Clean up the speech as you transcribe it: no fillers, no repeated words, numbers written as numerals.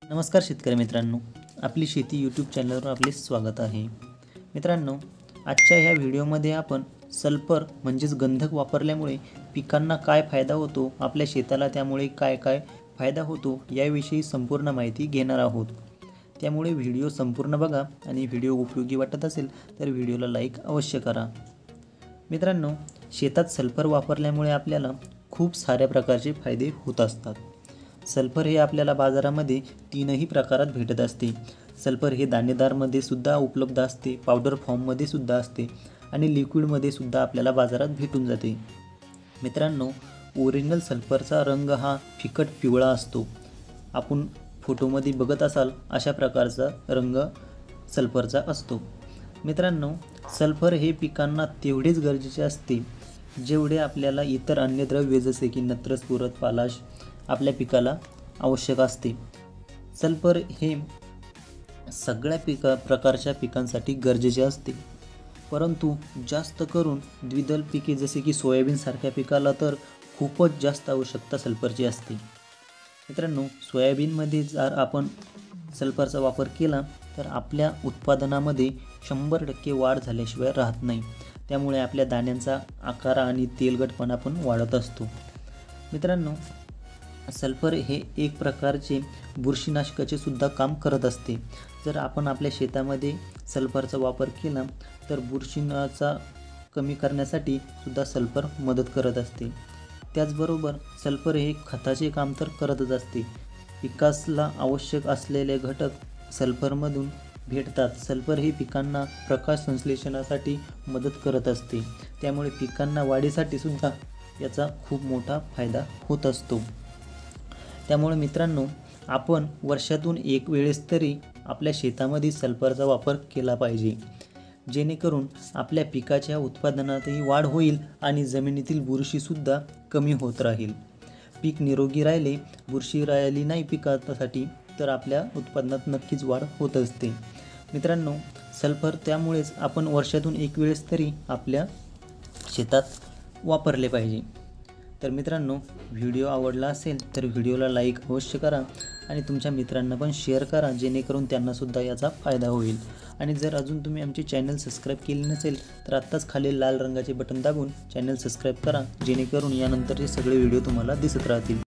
नमस्कार शेतकरी मित्रांनो, आपली शेती यूट्यूब चॅनलवर आपले स्वागत आहे। मित्रांनो, आजच्या ह्या व्हिडिओमध्ये आपण सल्फर म्हणजेच गंधक वापरल्यामुळे पिकांना काय फायदा होतो, आपल्या शेताला त्यामुळे काय काय फायदा होतो याविषयी संपूर्ण माहिती घेणार आहोत। त्यामुळे व्हिडिओ संपूर्ण बघा आणि व्हिडिओ उपयोगी वाटत असेल तर व्हिडिओला लाईक अवश्य करा। मित्रांनो, शेतात सल्फर वापरल्यामुळे आपल्याला खूप साऱ्या प्रकारचे फायदे होत असतात। सल्फर हे आपल्याला बाजारामध्ये तीनही प्रकारात भेटत असते। सल्फर हे दाणेदारमध्ये सुद्धा उपलब्ध असते, पावडर फॉर्ममध्ये सुद्धा असते आणि लिक्विडमध्ये सुद्धा आपल्याला बाजारात भेटून जाते। मित्रांनो, ओरिजिनल सल्फरचा रंग हा फिकट पिवळा असतो। आपण फोटोमध्ये बघत असाल अशा प्रकारचा रंग सल्फरचा असतो। मित्रांनो, सल्फर हे पिकांना तेवढेच गरजेचे असते जेवढे आपल्याला इतर अन्य द्रव्ये जसे की नत्र, स्फुरद, पालाश आपल्या पिकाला आवश्यक असते। सल्फर हे सगळ्या प्रकारच्या पिकांसाठी गरजेचे असते, परंतु जास्त करून द्विदल पिके जसे की सोयाबीन सारख्या पिकाला तर खूपच जास्त आवश्यकता सल्फरची असते। मित्रांनो, सोयाबीनमध्ये जर आपण सल्फरचा वापर केला तर आपल्या उत्पादनामध्ये 100% वाढ झाल्याशिवाय राहत नाही। त्यामुळे आपल्या दाण्यांचा आकार आणि तेलकटपणा पण वाढत असतो। मित्रांनो, सल्फर हे एक प्रकारचे बुरशीनाशकाचे सुद्धा काम करत असते। जर आपण आपल्या शेतामध्ये सल्फरचा वापर केला तर बुरशीचा कमी करण्यासाठी सुद्धा सल्फर मदत करत असते। त्याचबरोबर सल्फर हे खताचे काम तर करतच असते। पिकासला आवश्यक असलेले घटक सल्फरमधून भेटतात। सल्फर हे पिकांना प्रकाश संश्लेषणासाठी मदत करत असते, त्यामुळे पिकांना वाढीसाठी सुद्धा याचा खूप मोठा फायदा होत असतो। त्यामुळे मित्रांनो, आपण वर्षातून एक वेळेस तरी आपल्या शेतामध्ये सल्फरचा वापर केला पाहिजे, जेणेकरून आपल्या पिकाच्या उत्पादनातही वाढ होईल आणि जमिनीतील बुरशीसुद्धा कमी होत राहील। पीक निरोगी राहिले, बुरशी राहिली नाही पिकासाठी तर आपल्या उत्पादनात नक्कीच वाढ होत असते। मित्रांनो, सल्फर त्यामुळेच आपण वर्षातून एक वेळेस तरी आपल्या शेतात वापरले पाहिजे। तर मित्रांनो, व्हिडिओ आवडला असेल तर व्हिडिओला लाईक अवश्य करा आणि तुमच्या मित्रांना पण शेअर करा, जेणेकरून त्यांनासुद्धा याचा फायदा होईल। आणि जर अजून तुम्ही आमचे चॅनल सबस्क्राईब केले नसेल तर आत्ताच खाली लाल रंगाचे बटन दाबून चॅनल सबस्क्राईब करा, जेणेकरून यानंतरचे सगळे व्हिडिओ तुम्हाला दिसत राहतील।